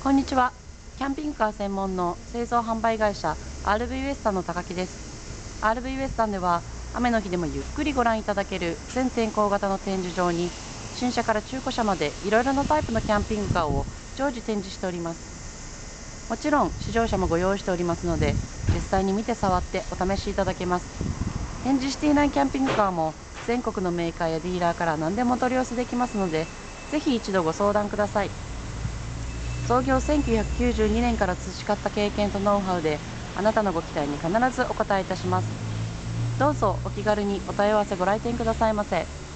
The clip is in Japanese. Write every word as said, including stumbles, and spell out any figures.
こんにちは。キャンピングカー専門の製造販売会社 アールブイ ウエスタンの高木です。アールブイ ウエスタンでは雨の日でもゆっくりご覧いただける全天候型の展示場に新車から中古車までいろいろなタイプのキャンピングカーを常時展示しております。もちろん試乗車もご用意しておりますので実際に見て触ってお試しいただけます。展示していないキャンピングカーも全国のメーカーやディーラーから何でもお取り寄せできますのでぜひ一度ご相談ください。創業せんきゅうひゃくきゅうじゅうにねんから培った経験とノウハウであなたのご期待に必ずお応えいたします。どうぞお気軽にお問い合わせご来店くださいませ。